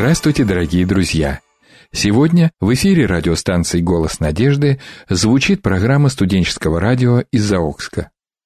Здравствуйте, дорогие друзья! Сегодня в эфире радиостанции «Голос надежды» звучит программа студенческого радио из Заокска.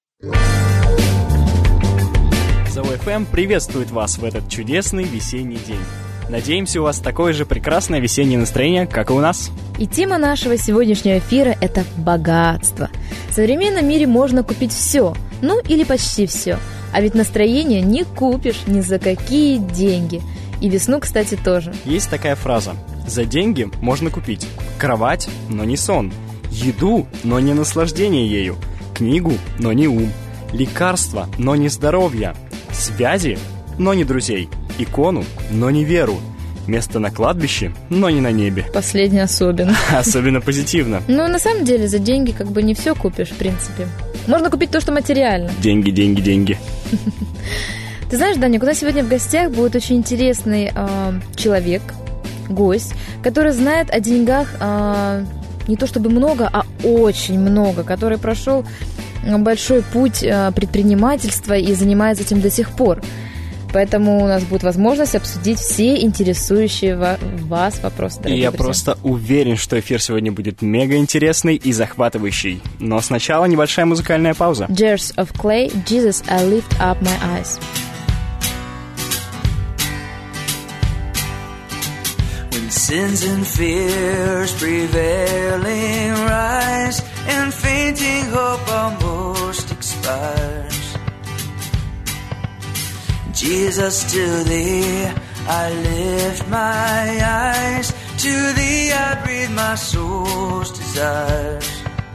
ЗАО-ФМ приветствует вас в этот чудесный весенний день. Надеемся, у вас такое же прекрасное весеннее настроение, как и у нас. И тема нашего сегодняшнего эфира – это богатство. В современном мире можно купить все, ну или почти все. А ведь настроение не купишь ни за какие деньги. И весну, кстати, тоже. Есть такая фраза: за деньги можно купить кровать, но не сон, еду, но не наслаждение ею, книгу, но не ум, лекарства, но не здоровье, связи, но не друзей, икону, но не веру, место на кладбище, но не на небе. Последнее особенно. Особенно позитивно. Но на самом деле за деньги как бы не все купишь, в принципе. Можно купить то, что материально. Деньги, деньги, деньги. Ты знаешь, Даня, у нас сегодня в гостях будет очень интересный человек, гость, который знает о деньгах не то чтобы много, а очень много, который прошел большой путь предпринимательства и занимается этим до сих пор. Поэтому у нас будет возможность обсудить все интересующие вас вопросы, дорогие И я друзья. просто уверен, что эфир сегодня будет мега интересный и захватывающий. Но сначала небольшая музыкальная пауза. Jars of Clay, Jesus, I lift up my eyes. When sins and fears prevailing rise, and fainting hope almost expires, Jesus, to Thee I lift my eyes, to Thee I breathe my soul's desires.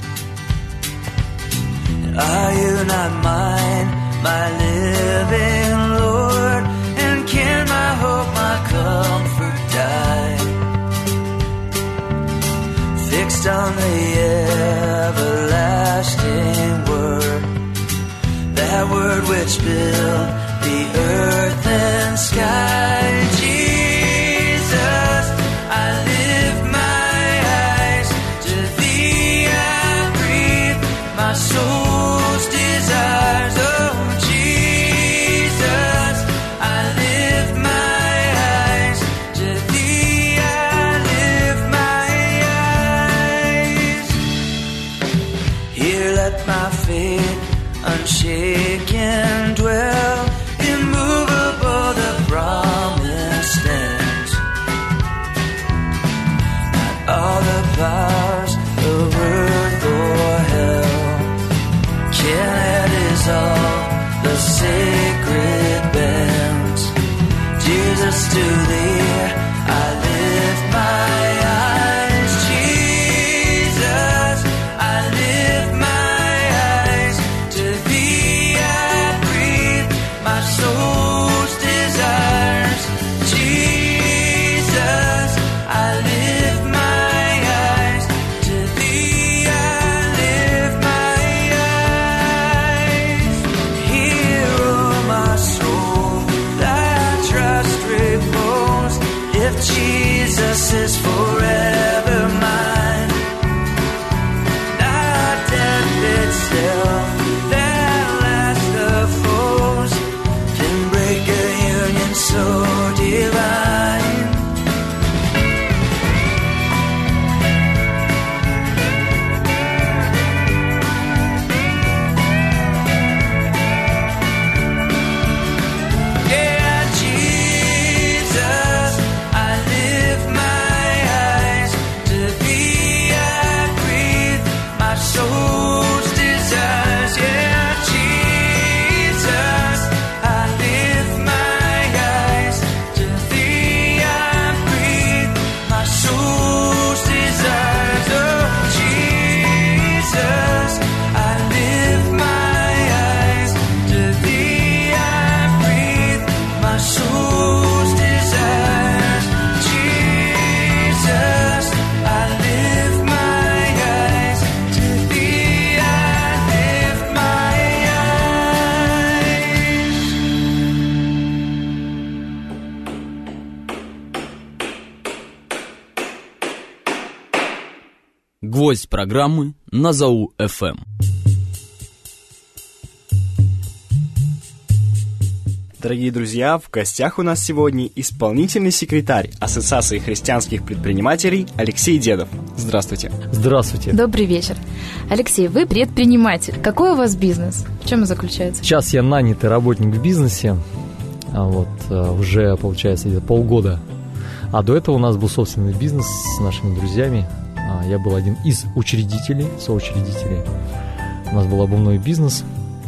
And are You not mine, my living Lord? And can my hope, my comfort die? Fixed on the everlasting Word, that Word which built the earth and sky. Jesus, I lift my eyes, to Thee I breathe my soul's desires. Oh Jesus, I lift my eyes, to Thee I lift my eyes. Here let my faith unshaken dwell, immovable the promise stands. Not all the powers of earth or hell can dissolve the sacred bands. Jesus, to Thee I lift my eyes. Jesus, I lift my eyes, to Thee I breathe my soul's desires. Jesus, I lift my eyes, to Thee I lift my eyes. Hear, oh my soul, thy trust repose. If Jesus is forever mine, not death itself that last the foes can break a union so divine. Yeah, Jesus, I lift my eyes, to Thee I breathe my soul's desires. Yeah, Jesus, I lift my eyes, to Thee I breathe my soul's desires. Oh Jesus, I lift my eyes, to Thee I breathe my soul's desires. Jesus, I lift my eyes, to Thee I lift my eyes. Гвоздь программы на ЗАО-ФМ. Дорогие друзья, в гостях у нас сегодня исполнительный секретарь Ассоциации христианских предпринимателей Алексей Дедов. Здравствуйте. Здравствуйте. Добрый вечер. Алексей, вы предприниматель. Какой у вас бизнес? В чем он заключается? Сейчас я нанятый работник в бизнесе, уже, получается, где-то полгода. А до этого у нас был собственный бизнес с нашими друзьями. Я был один из соучредителей. У нас был обувной бизнес.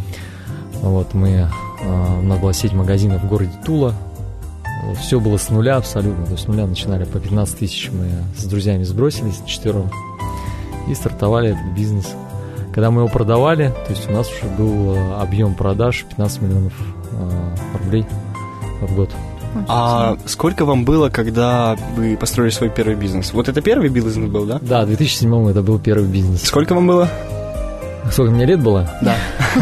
У нас была сеть магазинов в городе Тула. Все было с нуля абсолютно. То есть с нуля начинали по 15 тысяч. Мы с друзьями сбросились вчетвером и стартовали этот бизнес. Когда мы его продавали, то есть у нас уже был объем продаж 15 миллионов рублей в год. А сколько вам было, когда вы построили свой первый бизнес? Вот это первый бизнес был, да? Да, в 2007 это был первый бизнес. Сколько вам было? Сколько мне лет было? Да.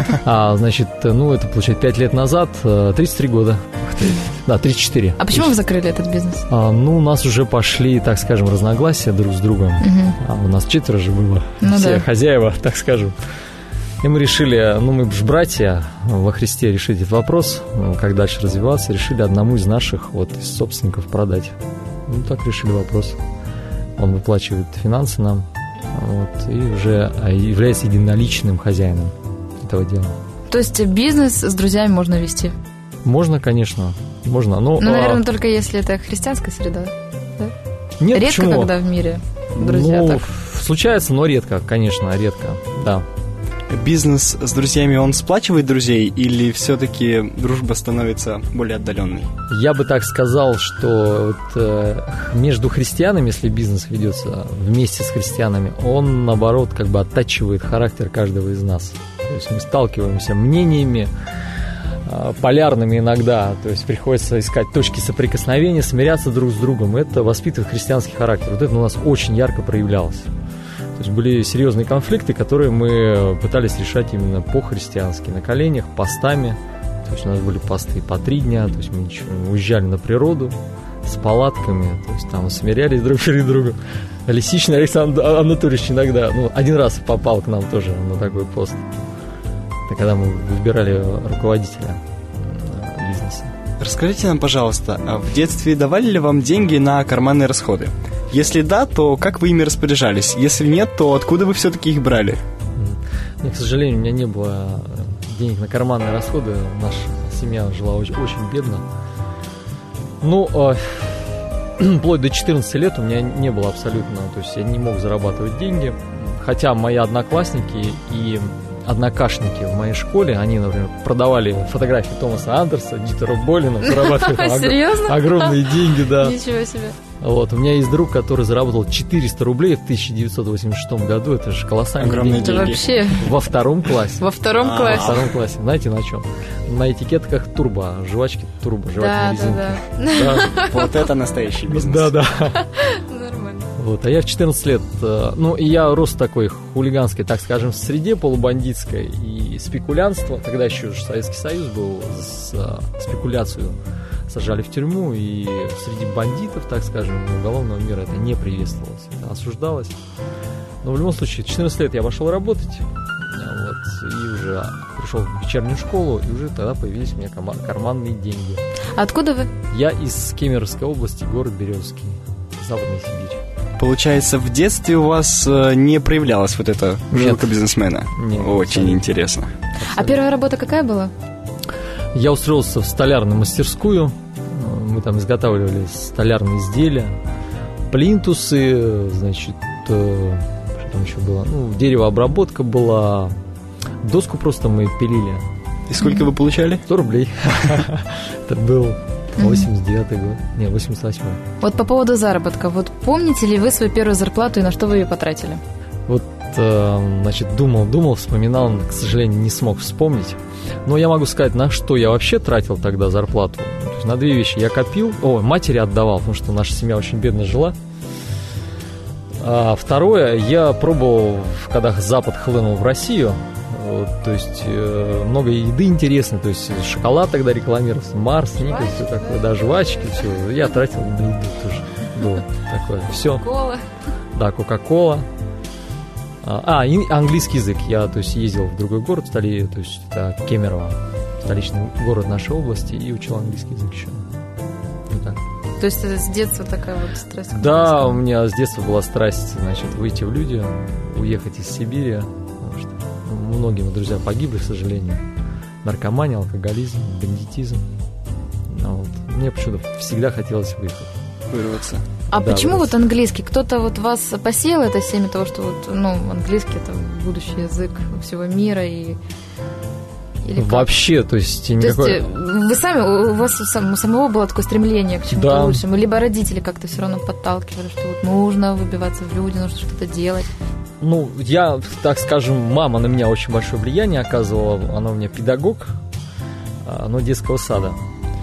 Это получается 5 лет назад, 33 года. Да, 34. А почему вы закрыли этот бизнес? У нас уже пошли, так скажем, разногласия друг с другом. У нас 4 же было. Все хозяева, так скажем. И мы решили, мы же братья во Христе, решить этот вопрос, как дальше развиваться, решили одному из наших из собственников продать. Так решили вопрос. Он выплачивает финансы нам. И уже является единоличным хозяином этого дела. То есть бизнес с друзьями можно вести? Можно, конечно. Можно. Наверное, только если это христианская среда. Да? Нет, редко, почему? когда в мире друзья так. Случается, но редко, конечно, редко, да. Бизнес с друзьями, он сплачивает друзей или все-таки дружба становится более отдаленной? Я бы так сказал, что между христианами, если бизнес ведется вместе с христианами, он, наоборот, оттачивает характер каждого из нас. То есть мы сталкиваемся мнениями, полярными иногда, то есть приходится искать точки соприкосновения, смиряться друг с другом. Это воспитывает христианский характер. Это у нас очень ярко проявлялось. То есть были серьезные конфликты, которые мы пытались решать именно по-христиански, на коленях, постами. То есть у нас были посты по 3 дня, то есть мы уезжали на природу с палатками, то есть там смирялись друг перед другом. Лисичный Александр Анатольевич иногда, один раз попал к нам тоже на такой пост. Это когда мы выбирали руководителя бизнеса. Расскажите нам, пожалуйста, в детстве давали ли вам деньги на карманные расходы? Если да, то как вы ими распоряжались? Если нет, то откуда вы все-таки их брали? К сожалению, у меня не было денег на карманные расходы. Наша семья жила очень бедно. Вплоть до 14 лет у меня не было абсолютно. То есть я не мог зарабатывать деньги. Хотя мои одноклассники и однокашники в моей школе, они, например, продавали фотографии Томаса Андерса, Дитера Болина, зарабатывали огромные деньги, да. Ничего себе. У меня есть друг, который заработал 400 рублей в 1986 году. Это же колоссальные огромные деньги. Вообще. Во втором классе. Во втором классе. Во втором классе. Знаете на чем? На этикетках турбо, жвачки турбо, жевательные резинки. Да. Вот это настоящий бизнес. Да. Нормально. А я в 14 лет, и я рос в такой хулиганской, так скажем, среде полубандитской и спекулянство. Тогда еще Советский Союз был, за спекуляцию сажали в тюрьму, и среди бандитов, так скажем, уголовного мира это не приветствовалось, это осуждалось. Но в любом случае, в 14 лет я пошел работать, и уже пришел в вечернюю школу, и уже тогда появились у меня карманные деньги. Откуда вы? Я из Кемеровской области, город Березский, Западная Сибирь. Получается, в детстве у вас не проявлялась вот эта жилка бизнесмена? Нет. Очень интересно. А первая работа какая была? Я устроился в столярную мастерскую. Мы там изготавливали столярные изделия, плинтусы, что там еще было? Деревообработка была, доску просто мы пилили. И сколько вы получали? 100 рублей. Это был 89-й год. Не, 88-й. По поводу заработка. Помните ли вы свою первую зарплату и на что вы ее потратили? Думал, вспоминал, к сожалению, не смог вспомнить. Но я могу сказать, на что я вообще тратил тогда зарплату. То есть на 2 вещи я копил, матери отдавал, потому что наша семья очень бедно жила. А второе, я пробовал, когда Запад хлынул в Россию, то есть много еды интересной, то есть шоколад тогда рекламировался, Марс, Николь, все такое, да, жвачки, все. Я тратил на еду тоже. Было такое, все. Кока-кола. Да, Кока-кола. И английский язык. Я, ездил в другой город, то есть это Кемерово. столичный город нашей области, и учил английский язык еще. Вот так. То есть это с детства такая вот страсть? Да, у меня с детства была страсть, значит, выйти в люди, уехать из Сибири, потому что многие мои друзья погибли, к сожалению. Наркомания, алкоголизм, бандитизм. Вот. Мне почему-то всегда хотелось выехать. Вырваться. А Да, почему вырваться. вот английский? Кто-то вот вас посеял это семя того, что вот, английский это будущий язык всего мира и... Или как? Вообще, то есть То никакой... есть вы сами, у вас у самого было такое стремление к чему-то Да. лучшему, либо родители как-то все равно подталкивали, что вот нужно выбиваться в люди, нужно что-то делать. Ну, я, так скажем, мама на меня очень большое влияние оказывала. Она у меня педагог, но детского сада.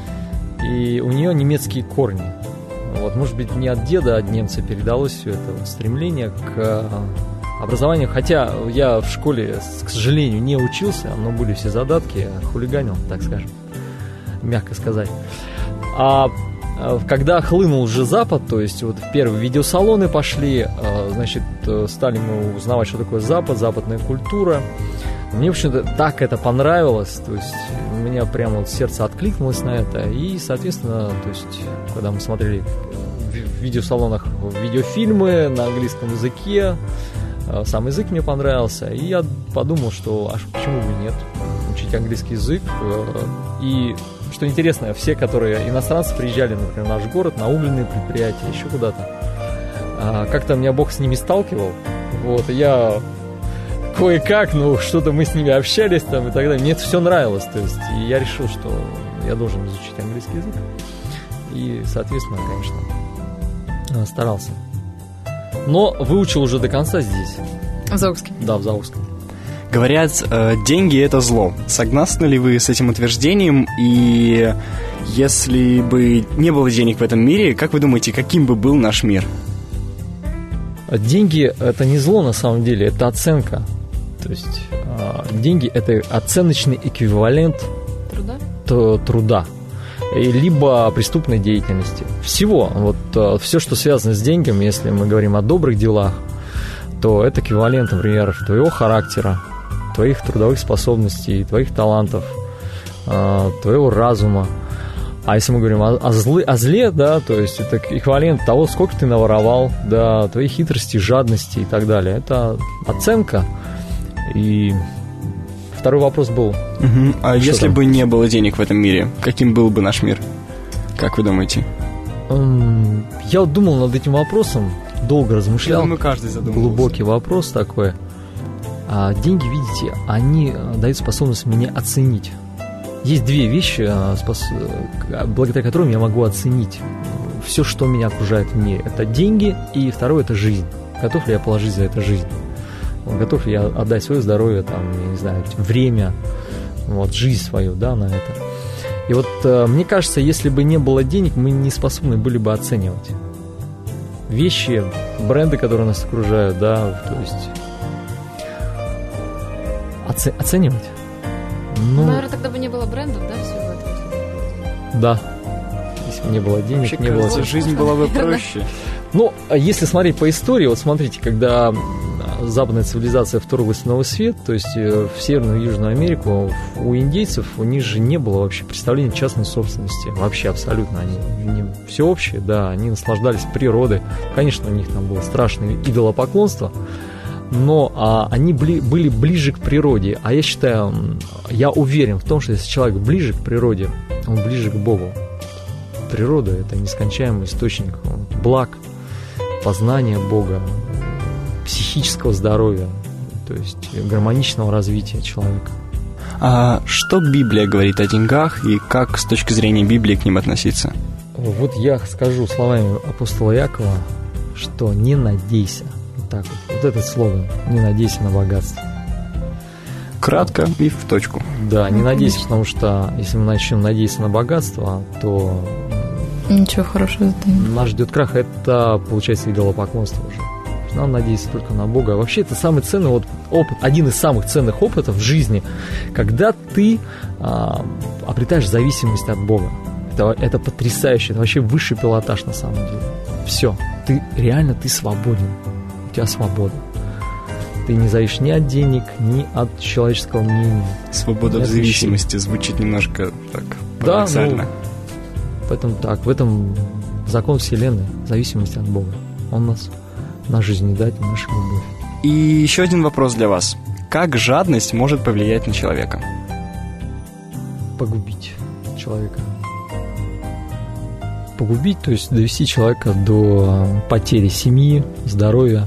И у нее немецкие корни. Вот, может быть, не от деда, от немца передалось все это вот стремление к образованию. Хотя я в школе, к сожалению, не учился, но были все задатки, хулиганил, так скажем, мягко сказать. А когда хлынул уже Запад, то есть вот первые видеосалоны пошли, значит, стали мы узнавать, что такое Запад, западная культура. Мне почему-то так это понравилось, то есть у меня прямо вот сердце откликнулось на это. И, соответственно, то есть, когда мы смотрели в видеосалонах видеофильмы на английском языке, сам язык мне понравился, и я подумал, что почему бы нет, учить английский язык. И что интересно, все, которые иностранцы приезжали, например, в наш город, на угольные предприятия, еще куда-то, как-то меня Бог с ними сталкивал. Вот, и я кое-как, что-то мы с ними общались там и так далее. Мне это все нравилось, то есть, и я решил, что я должен изучить английский язык. И, соответственно, конечно, старался. Но выучил уже до конца здесь. В Заокске? Да, в Заокском. Говорят, деньги – это зло. Согласны ли вы с этим утверждением? И если бы не было денег в этом мире, как вы думаете, каким бы был наш мир? Деньги – это не зло на самом деле, это оценка. То есть деньги – это оценочный эквивалент труда, либо преступной деятельности. Всего. Вот все, что связано с деньгами, если мы говорим о добрых делах, то это эквивалент, например, твоего характера, твоих трудовых способностей, твоих талантов, твоего разума. А если мы говорим о зле, да, то есть это эквивалент того, сколько ты наворовал, да, твоей хитрости, жадности и так далее. Это оценка. И второй вопрос был... А если бы не было денег в этом мире, каким был бы наш мир? Как вы думаете? Я вот думал над этим вопросом, долго размышлял. Я думаю, каждый задумывался. Глубокий вопрос такой. А деньги, видите, они дают способность меня оценить. Есть две вещи, благодаря которым я могу оценить все, что меня окружает в мире. Это деньги, и второе – это жизнь. Готов ли я положить за это жизнь? Готов ли я отдать свое здоровье, там, я не знаю, время, вот, жизнь свою, да, на это. И вот мне кажется, если бы не было денег, мы не способны были бы оценивать вещи, бренды, которые нас окружают, да, то есть оценивать. Наверное, тогда бы не было брендов, да, всего этого? Да. Если бы не было денег, вообще, не было... жизнь была бы проще. Ну, если смотреть по истории, вот смотрите, когда западная цивилизация вторглась в Новый Свет, то есть в Северную и Южную Америку, у индейцев у них же не было вообще представления частной собственности. Вообще абсолютно. Они всеобщие, да, они наслаждались природой. Конечно, у них там было страшное идолопоклонство, но они были ближе к природе. А я считаю, я уверен в том, что если человек ближе к природе, он ближе к Богу. Природа – это нескончаемый источник благ, познания Бога, психического здоровья, то есть гармоничного развития человека. А что Библия говорит о деньгах и как с точки зрения Библии к ним относиться? Вот я скажу словами апостола Якова, что не надейся. Вот так вот. Вот этот слоган. Не надейся на богатство. Кратко и в точку. Да, не надейся, потому что если мы начнем надеяться на богатство, то ничего хорошего это не. Нас ждет крах, это получается идолопоклонство уже. Надо надеяться только на Бога. Вообще это самый ценный опыт, один из самых ценных опытов в жизни, когда ты обретаешь зависимость от Бога. Это потрясающе, это вообще высший пилотаж на самом деле. Все, ты свободен, у тебя свобода. Ты не зависишь ни от денег, ни от человеческого мнения. Свобода в зависимости звучит немножко так парадоксально. Да, поэтому так, в этом закон Вселенной, зависимость от Бога. Он нас, наша жизнедать, наша любовь. И еще один вопрос для вас. Как жадность может повлиять на человека? Погубить человека. Погубить, то есть довести человека до потери семьи, здоровья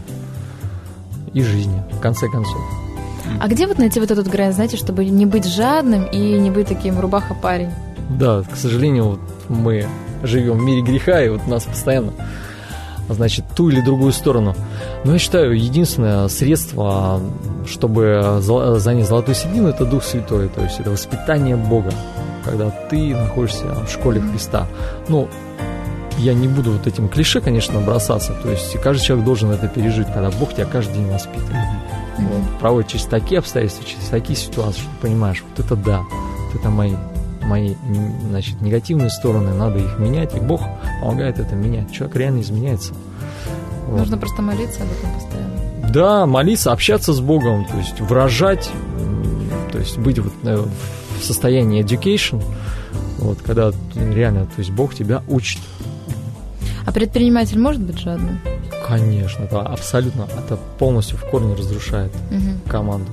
и жизни, в конце концов. А где вот найти вот эту грань, знаете, чтобы не быть жадным и не быть таким рубаха-парень? Да, к сожалению, вот мы живем в мире греха, и вот нас постоянно, значит, ту или другую сторону. Но я считаю, единственное средство, чтобы занять золотую середину, это Дух Святой, то есть это воспитание Бога, когда ты находишься в школе Христа. Ну, я не буду вот этим клише, конечно, бросаться, то есть каждый человек должен это пережить, когда Бог тебя каждый день воспитывает. Вот, проводит через такие обстоятельства, через такие ситуации, что ты понимаешь, вот это да, вот это мои, значит, негативные стороны, надо их менять, и Бог помогает это менять. Человек реально изменяется. Вот. Нужно просто молиться об этом постоянно. Да, молиться, общаться с Богом, то есть выражать, то есть быть вот в состоянии education, вот, когда реально, то есть Бог тебя учит. А предприниматель может быть жадным? Конечно, да, абсолютно. Это полностью в корне разрушает команду.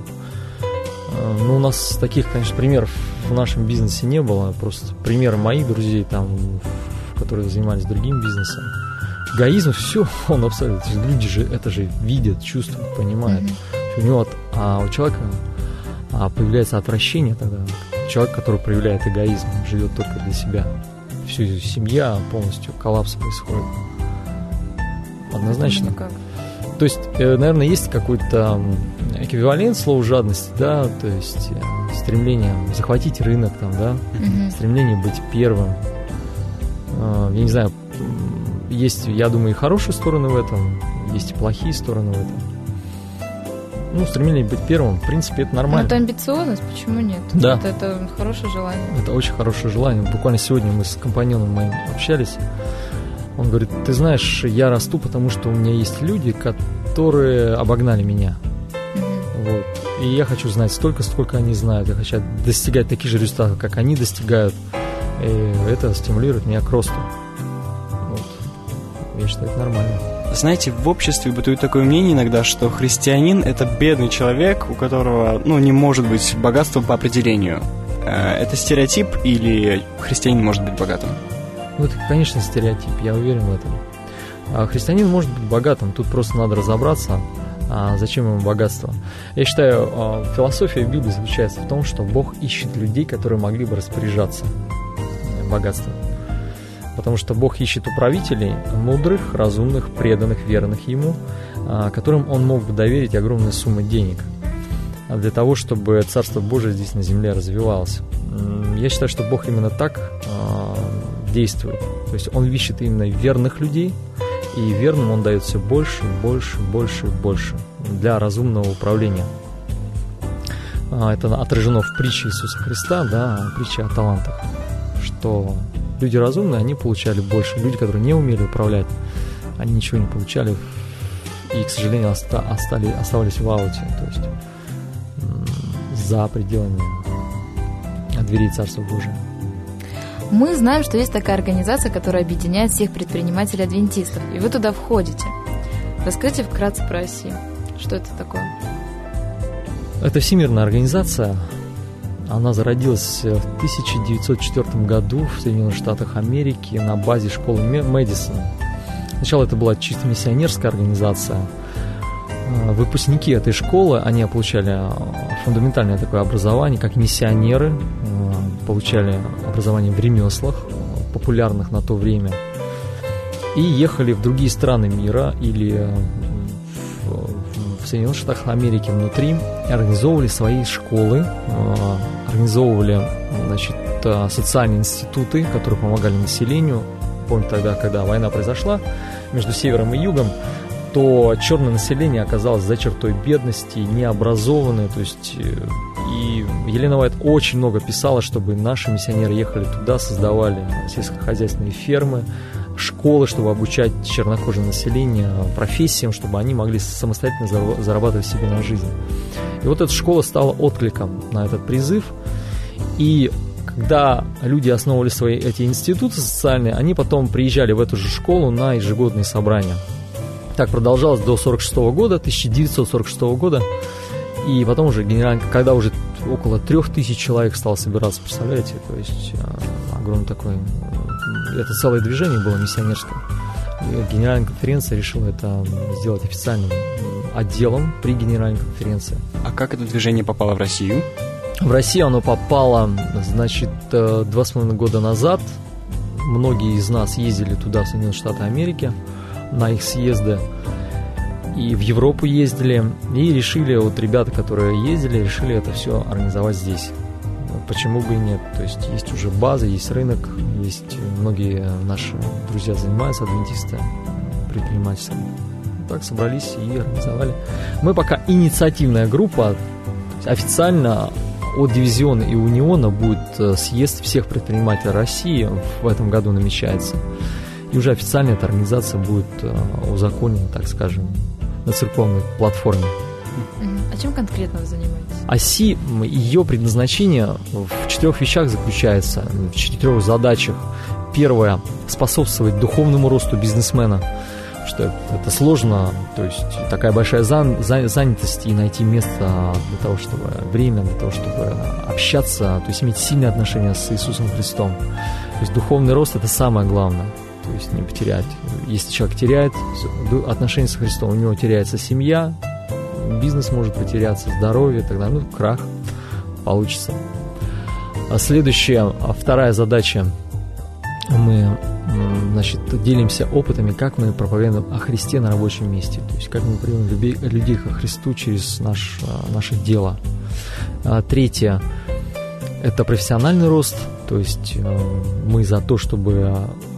Ну, у нас таких, конечно, примеров в нашем бизнесе не было. Просто примеры моих друзей, там, которые занимались другим бизнесом. Эгоизм, все, он абсолютно. Люди же это же видят, чувствуют, понимают. У него у человека появляется отвращение тогда. Человек, который проявляет эгоизм, живет только для себя. Всю семья полностью коллапс происходит. Однозначно. То есть, наверное, есть какой-то эквивалент слова жадности, да, то есть стремление захватить рынок, там, да, стремление быть первым. Я не знаю, есть, я думаю, и хорошие стороны в этом, есть и плохие стороны в этом. Ну, стремление быть первым, в принципе, это нормально. Ну, это амбициозность, почему нет? Да. Это хорошее желание. Это очень хорошее желание. Буквально сегодня мы с компаньоном моим общались. Он говорит, ты знаешь, я расту, потому что у меня есть люди, которые обогнали меня. Вот. И я хочу знать столько, сколько они знают. Я хочу достигать таких же результатов, как они достигают. И это стимулирует меня к росту. Вот. Я считаю, это нормально. Знаете, в обществе бытует такое мнение иногда, что христианин – это бедный человек, у которого, не может быть богатства по определению. Это стереотип или христианин может быть богатым? Ну, это, конечно, стереотип, я уверен в этом. Христианин может быть богатым, тут просто надо разобраться, зачем ему богатство. Я считаю, философия Библии заключается в том, что Бог ищет людей, которые могли бы распоряжаться богатством. Потому что Бог ищет управителей, мудрых, разумных, преданных, верных Ему, которым Он мог бы доверить огромные суммы денег для того, чтобы Царство Божие здесь на земле развивалось. Я считаю, что Бог именно так действует. То есть Он ищет именно верных людей, и верным Он дает все больше, больше, больше и больше для разумного управления. Это отражено в притче Иисуса Христа, да, притче о талантах, что люди разумные, они получали больше. Люди, которые не умели управлять, они ничего не получали и, к сожалению, оставались в ауте, то есть за пределами дверей Царства Божия. Мы знаем, что есть такая организация, которая объединяет всех предпринимателей-адвентистов, и вы туда входите. Расскажите вкратце про ОСИ. Что это такое? Это всемирная организация. Она зародилась в 1904 году в Соединенных Штатах Америки на базе школы Мэдисона. Сначала это была чисто миссионерская организация. Выпускники этой школы, они получали фундаментальное такое образование, как миссионеры, получали образование в ремеслах, популярных на то время, и ехали в другие страны мира или в Соединенных Штатах Америки внутри, организовывали свои школы, организовывали, значит, социальные институты, которые помогали населению. Помню, тогда, когда война произошла между севером и югом, то черное население оказалось за чертой бедности, необразованное, то есть, и Елена Уайт очень много писала, чтобы наши миссионеры ехали туда, создавали сельскохозяйственные фермы, школы, чтобы обучать чернокожее население профессиям, чтобы они могли самостоятельно зарабатывать себе на жизнь. И вот эта школа стала откликом на этот призыв. И когда люди основывали свои эти институты социальные, они потом приезжали в эту же школу на ежегодные собрания. Так продолжалось до 1946 года. И потом уже когда уже около 3000 человек стало собираться, представляете, то есть огромный такой, это целое движение было миссионерское. И Генеральная конференция решила это сделать официальным отделом при Генеральной конференции. А как это движение попало в Россию? В Россию оно попало, значит, 2,5 года назад. Многие из нас ездили туда, в Соединенные Штаты Америки, на их съезды. И в Европу ездили. И решили, вот ребята, которые ездили, решили это все организовать здесь. Почему бы и нет? То есть есть уже база, есть рынок, есть многие наши друзья занимаются, адвентисты, предпринимательством. Так собрались и организовали. Мы пока инициативная группа. Официально от дивизиона и униона будет съезд всех предпринимателей России в этом году намечается. И уже официально эта организация будет узаконена, так скажем, на церковной платформе. А чем конкретно вы занимаетесь? ОСИ, ее предназначение в 4 вещах заключается, в 4 задачах. Первое – способствовать духовному росту бизнесмена, что это сложно, то есть такая большая занятость и найти место для того, чтобы время, для того, чтобы общаться, то есть иметь сильные отношения с Иисусом Христом. То есть духовный рост – это самое главное, то есть не потерять. Если человек теряет отношения с Христом, у него теряется семья, бизнес может потеряться, здоровье, тогда крах получится. Следующая, вторая задача. Мы, значит, делимся опытами, как мы проповедуем о Христе на рабочем месте, то есть как мы приводим людей ко Христу через наше дело. Третье – это профессиональный рост, то есть мы за то, чтобы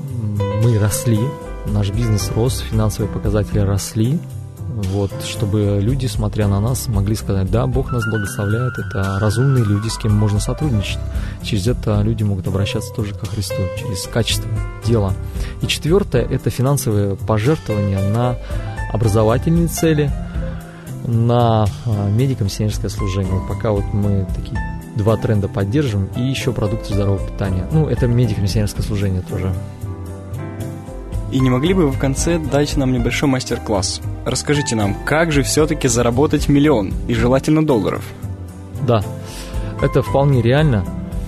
мы росли, наш бизнес рос, финансовые показатели росли, вот, чтобы люди, смотря на нас, могли сказать: да, Бог нас благословляет, это разумные люди, с кем можно сотрудничать. Через это люди могут обращаться тоже ко Христу, через качество дела. И четвертое – это финансовые пожертвования на образовательные цели, на медико-миссионерское служение. Вот пока вот мы такие 2 тренда поддерживаем, и еще продукты здорового питания. Это медико-миссионерское служение тоже. И не могли бы вы в конце дать нам небольшой мастер-класс? Расскажите нам, как же все-таки заработать $1 000 000, и желательно долларов? Да, это вполне реально.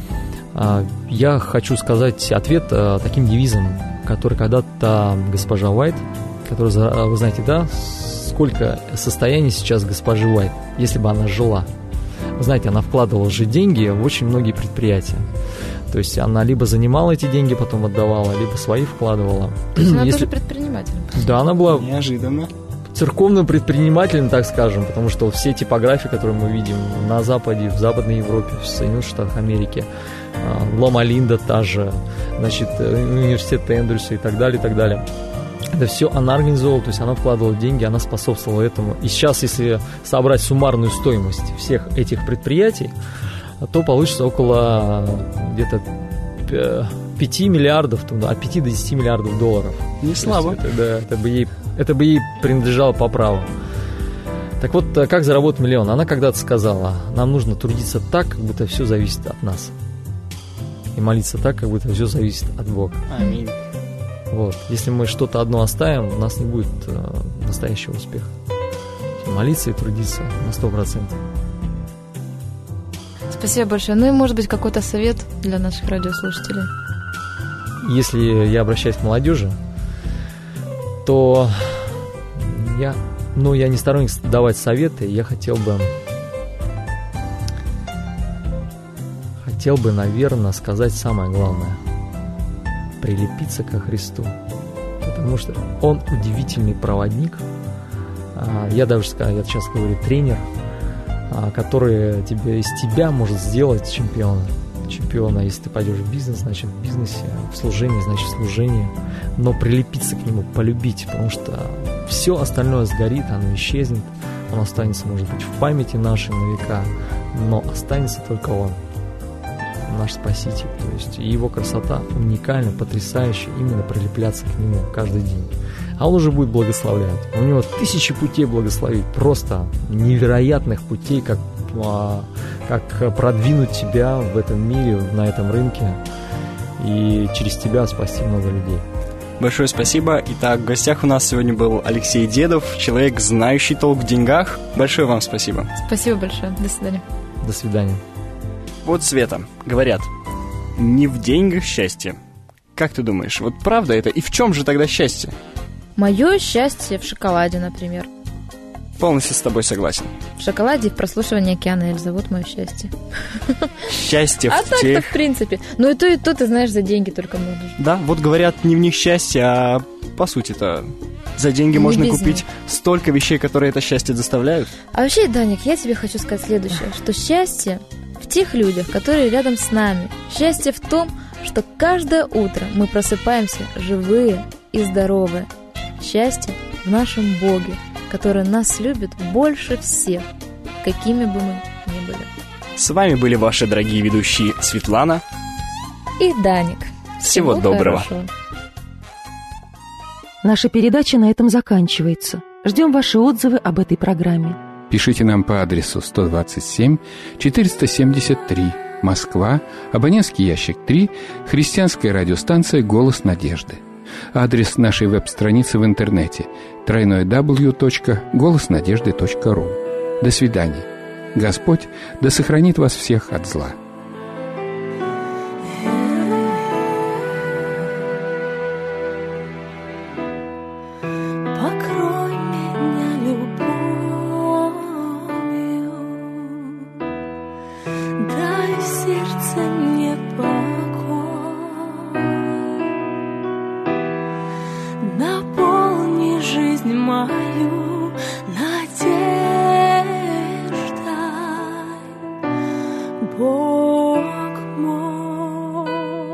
Я хочу сказать ответ таким девизом, который когда-то госпожа Уайт, которая, вы знаете, да, сколько состояний сейчас госпожи Уайт, если бы она жила. Вы знаете, она вкладывала же деньги в очень многие предприятия. То есть она либо занимала эти деньги, потом отдавала, либо свои вкладывала. То есть она тоже предпринимателем? Да, она была неожиданно церковным предпринимателем, так скажем, потому что все типографии, которые мы видим на Западе, в Западной Европе, в Соединенных Штатах Америки, Лома-Линда та же, значит, университет Эндрюса и так далее, и так далее. Это все она организовала, то есть она вкладывала деньги, она способствовала этому. И сейчас, если собрать суммарную стоимость всех этих предприятий, то получится около где-то 5 миллиардов, от 5 до 10 миллиардов долларов. Не слабо. Это бы ей принадлежало по праву. Так вот, как заработать $1 000 000? Она когда-то сказала: нам нужно трудиться так, как будто все зависит от нас. И молиться так, как будто все зависит от Бога. Аминь. Вот. Если мы что-то одно оставим, у нас не будет настоящего успеха. Молиться и трудиться на 100%. Спасибо большое. И, может быть, какой-то совет для наших радиослушателей? Если я обращаюсь к молодежи, то я не сторонник давать советы. Я хотел бы, наверное, сказать самое главное: прилепиться ко Христу, потому что Он удивительный проводник. Я сейчас говорю, тренер, который из тебя может сделать чемпиона. Если ты пойдешь в бизнес, значит в бизнесе, в служении, значит в служении. Но прилепиться к нему, полюбить, потому что все остальное сгорит, оно исчезнет, оно останется, может быть, в памяти нашей на века, но останется только Он. наш Спаситель. То есть и Его красота уникальна, потрясающая, именно прилепляться к Нему каждый день. А Он уже будет благословлять. У Него тысячи путей благословить, просто невероятных путей, как продвинуть тебя в этом мире, на этом рынке, и через тебя спасти много людей. Большое спасибо. Итак, в гостях у нас сегодня был Алексей Дедов, человек, знающий толк в деньгах. Большое вам спасибо. Спасибо большое. До свидания. До свидания. Вот, Света, говорят, не в деньгах счастье. Как ты думаешь, вот правда это? И в чем же тогда счастье? Мое счастье в шоколаде, например. Полностью с тобой согласен. В шоколаде и в прослушивании океана Эльзы. Вот мое счастье. Счастье в так-то, тех... в принципе. Ну и то, ты знаешь, за деньги только можно. Да, вот говорят, не в них счастье, а по сути-то за деньги Не можно без купить них. столько вещей, которые это счастье доставляют. А вообще, Даник, я тебе хочу сказать следующее, что счастье в тех людях, которые рядом с нами. Счастье в том, что каждое утро мы просыпаемся живые и здоровые. Счастье в нашем Боге, который нас любит больше всех, какими бы мы ни были. С вами были ваши дорогие ведущие Светлана И Даник. Всего доброго. Хорошего. Наша передача на этом заканчивается. Ждем ваши отзывы об этой программе. Пишите нам по адресу 127 473 Москва, абонентский ящик 3, христианская радиостанция «Голос надежды». Адрес нашей веб-страницы в интернете www.голоснадежды.ру. До свидания. Господь да сохранит вас всех от зла. Покрой меня любовью, дай в сердце мне покой, наполни жизнь мою надеждой, Бог мой.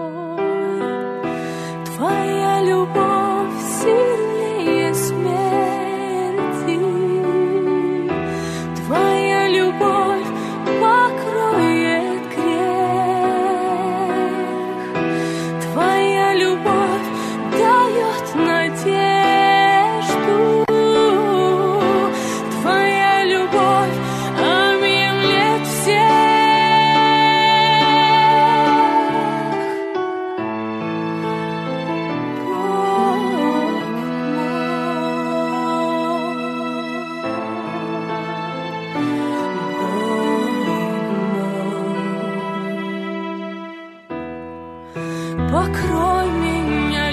Твоя любовь сильнее смерти, Твоя любовь покроет грех, Твоя любовь дает надежду, Твоя любовь объемлет всех. Покрой меня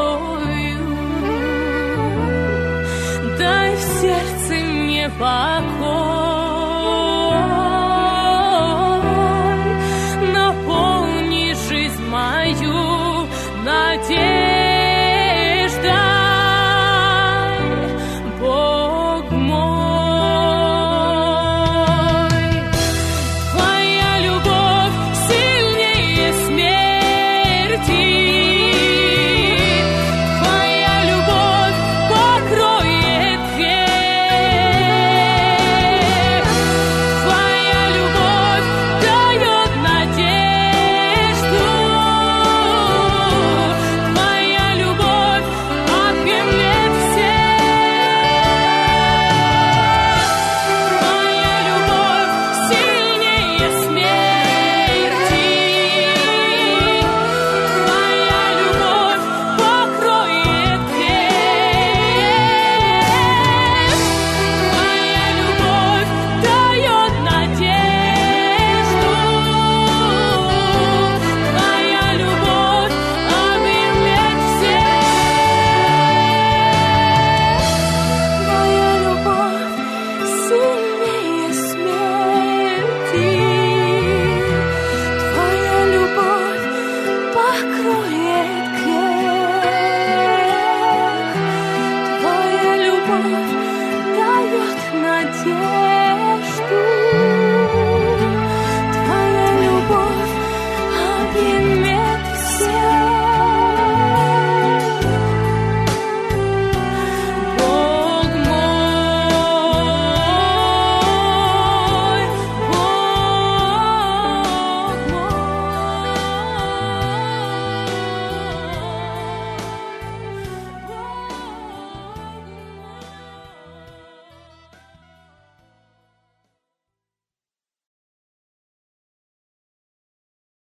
любовью, дай в сердце мне покой.